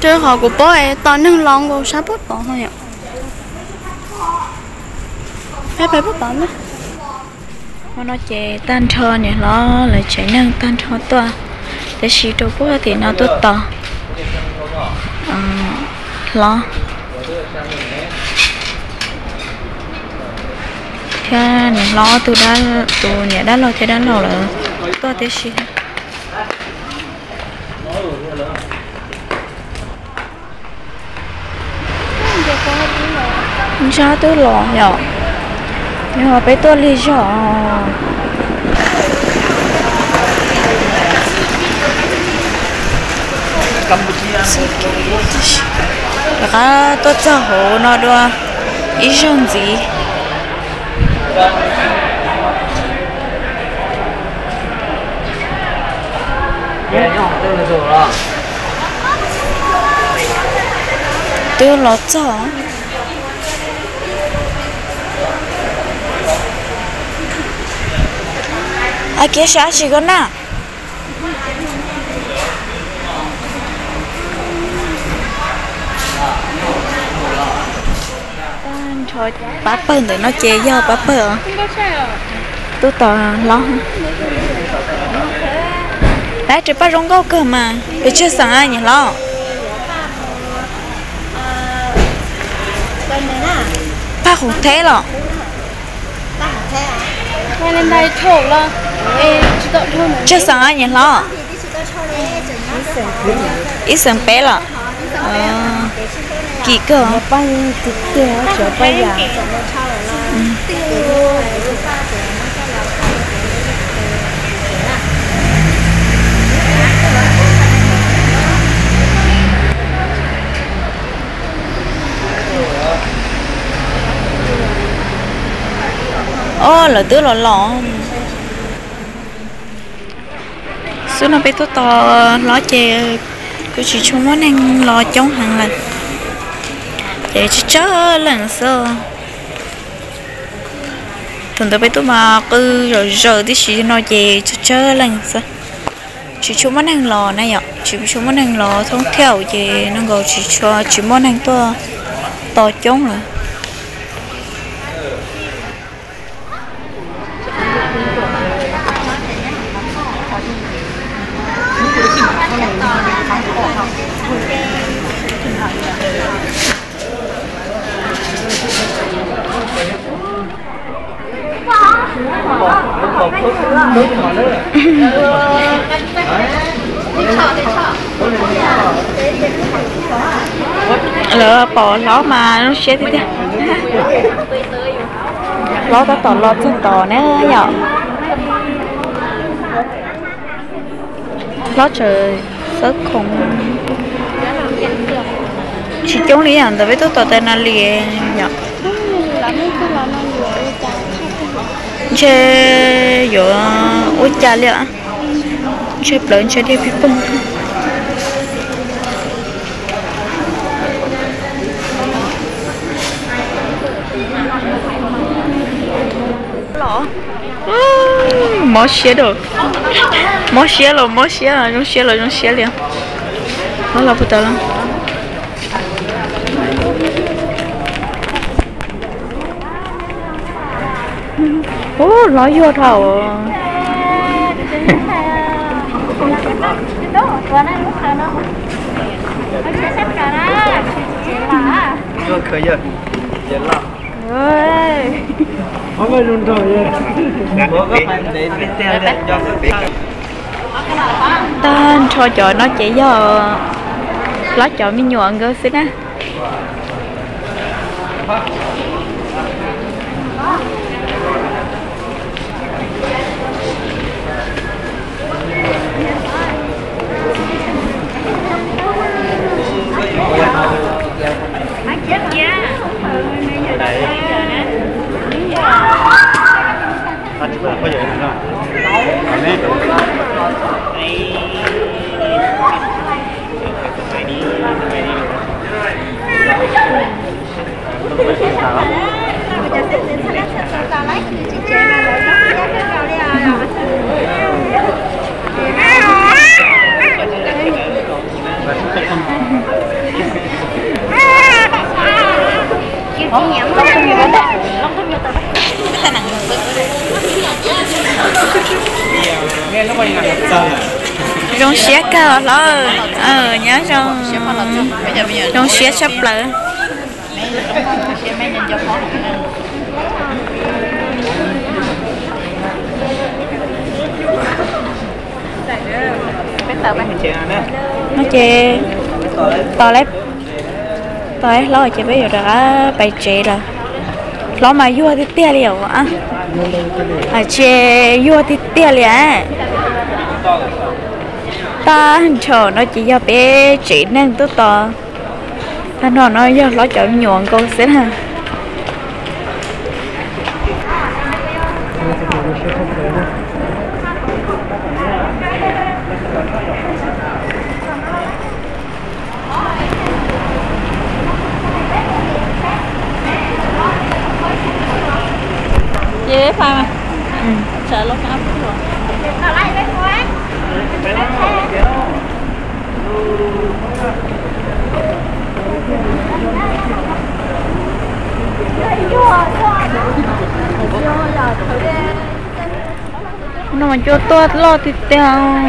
chơi họ của bố ấy toàn nâng lon của sao bớt bỏ thôi ạ phải bớt bỏ nữa nó chạy tan thơ nhỉ nó lại chạy nâng tan thơ to để xí đồ bố thì nó tốt to lo thế này lo từ nhà đã lo thế đã lo là to thế xí sao tôi lo nhở nhưng mà bé tôi lý do là tôi cho hồ nó đua ý xong gì tôi lo cho à kia sao chỉ có na thôi bắp bơn để nó chè do bắp bơ tôi tò lo đấy chỉ bắt rong câu cơ mà để chưa sang ai nhỉ lo ba hủ thế rồi lên đây thổ là chưa sang ai nhỉ lo ít sang bé rồi kỹ cơ bay từ từ trở bay à ô là tứ lọ số nó bé to to ló chè cứ chỉ cho món ăn lò chống hàng lần để chớ lần sau thường tới bé tôi mà cứ rồi thì chỉ nói về chớ lần sau chỉ cho món ăn lò này ạ chỉ cho món ăn lò thông theo về nó gọi chỉ món ăn to chống rồi lỡ bỏ ló mà nó chết thế ló ta tỏ ló trên tỏ nữa nhở ló trời rất khủng chỉ chống lý hẳn tới với tôi tỏ tên là liền nhở chơi rồi ôi cha liệu chơi lớn chơi đi phi mó xé được mó xé rồi trong xé liền nó là bữa lắm ô nói vô thầu Chưa khởi giờ dễ lắm ơi không phải run thôi bố có phải để biết tiền để cho cái biết tên cho chợ nó chỉ giờ lá chợ mi nhuận cơ xin á có vậy không? nghe nó quay ngặt rong xé cao lo nhớ rong rong xé sắp lỡ nó chê to lép lo chê bây giờ đã bày chê rồi lo mà vua thì tia liều á chê vua thì tia liều ta chờ nó chỉ do bé chị nên tốt to ta nói do nó chọn nhuận con sẽ ha dễ pha mà sợ lúc áp rồi nó mà cho tôi lo thì tao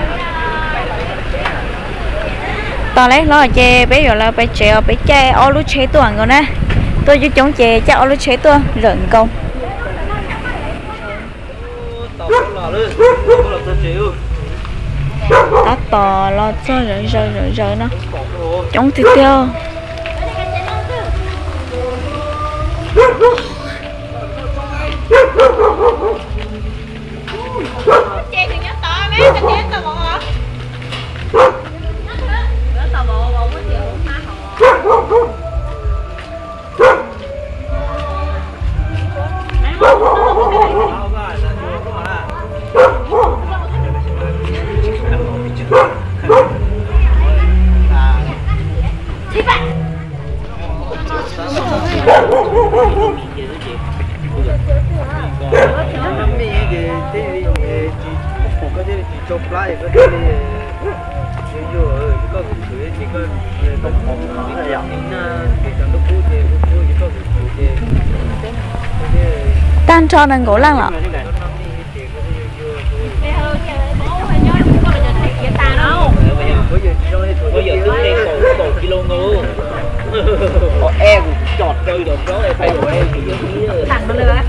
lấy lo chè bây giờ là phải chè ô lú chế tuần rồi nè tôi cho chống chè chắc ô lú chế tuần rợn công tá tò lo cho rồi nó chống thì tiêu chè thì nhớ to mấy cái chè to bộ hả nhớ to bộ có chịu má họ chụp lại cái gì nhiều rồi có cái chỉ có tổng hợp cái dạng cái trang đúc thì có tan cho nên gỗ lăng lọ bây giờ tôi đang cổ kilo ngô em chọt chơi được đó phải của em thì thẳng nó lừa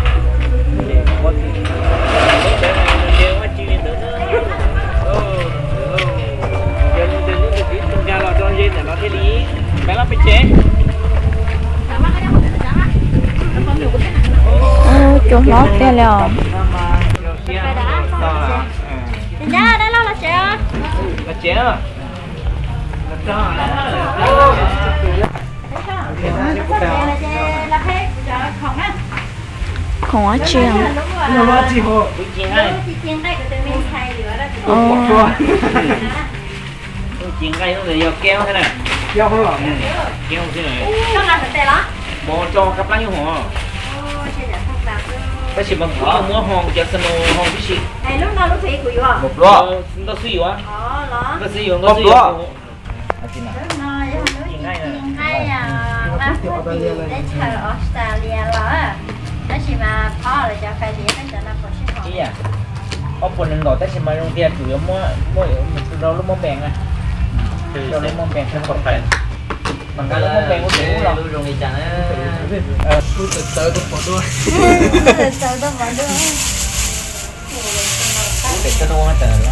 chuột lót kia liều nhá đây là chè là chè à không có chiên chiên cây nó là keo thế này keo không ạ keo thế này bò cho cặp lá như họ cái gì bằng có mua hòn cho sân hòn cái gì lúc nào lúc thị của à một lọ nó xí quá nó xí quá nó xí quá có phần nên gọi taxi máy trong kia chủ yếu mua đâu lúc mua bèn à đâu lúc mua bèn không còn phải bằng cái lúc mua bèn có thể rồi rồi thì chẳng tôi tự tới tôi bỏ đua để cho đua trời luôn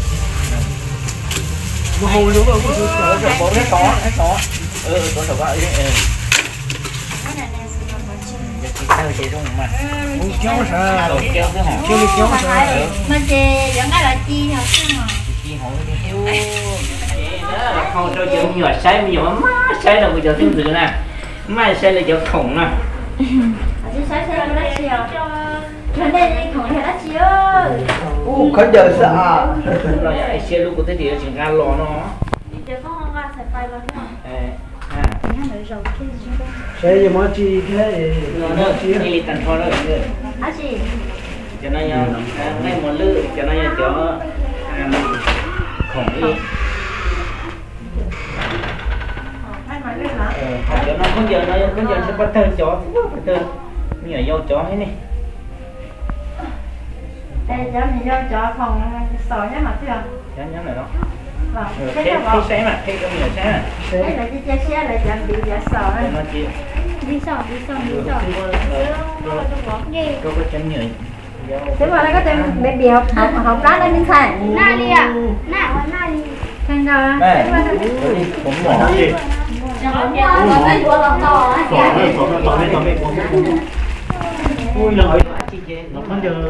nó hôi luôn rồi rồi bỏ hết có con đầu ấy sao chị không mà kéo sao kéo cái hòn kéo sao mà chị vẫn cái là chi hả chi hỏi đi không cho chị nhỏ sai bây giờ má sai là bây giờ thêm từ nè mai sai là giờ khổng nè sai cái đó chi à trên đây khổng thì đó chi ơi không giờ sợ rồi ai xe lúc có thế thì chỉ ngang lò nó giờ có không ra sẽ phải rồi xe giờ mới chi cái nó chi đi tận thôi đó à chị cho nên ngay một lư cho nên cho khổng đi giờ nó sẽ bắt đầu chó bắt đầu như ở dâu chó thế này đây cho mình cho phòng sỏi nhá mà chưa chó nhắm này đó vâng thế sáng mà thế cái nhiều sáng đây là cái xe là chẳng bị giá sỏi nó chỉ đi sỏi có cái chân nhiều thế mà nó có tên bé bèo học đó lên bên phải na đi à na đi thành ra đây cũng bỏ gì ui rồi nó không giờ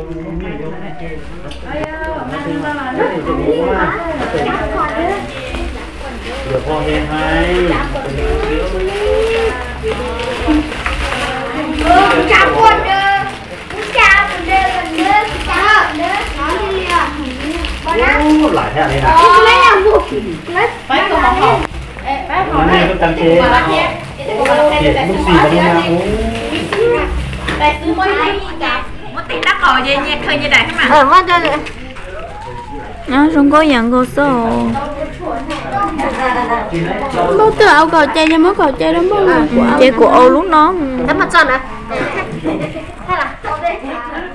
được con em hay chào buồn chào lại thế này nè phải có một hộp này nó tăng chế lúc xì vào nha một tí đắt hỏi gì nhẹ khơi như này mà nó không có nhận cô số bố tự áo cò chơi cho mới cò chơi đó bố chơi của ô lúc nó thế mà chọn à hay là